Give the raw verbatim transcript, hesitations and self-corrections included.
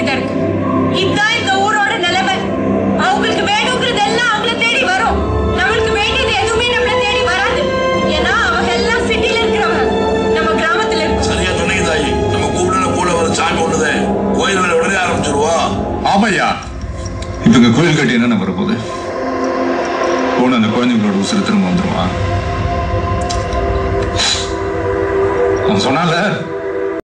வேண்டியதா இருக்கு. இதுதான் இந்த ஊரோட நிலைமை. அவங்களுக்கு வேணுங்கிறது எல்லாம் அவங்கள தேடி வரும். நம்மளுக்கு வேண்டியது எதுவுமே நம்மள தேடி வராது. ஏன்னா அவங்க எல்லாம் சிட்டில இருக்கிறவங்க, நம்ம கிராமத்துல இருக்கோம். சரியா சொன்னீங்க தாயி. நம்ம கூப்பிடுற கூட ஒரு சாமி ஒண்ணுதே கோயில் வேலை உடனே ஆரம்பிச்சிருவோம். ஆமையா, இப்ப இங்க கோயில் கட்டி என்ன வரப்போகுது? போன அந்த குழந்தைங்களோட உசுறு திரும்ப வந்துருவான். அவன் சொன்னால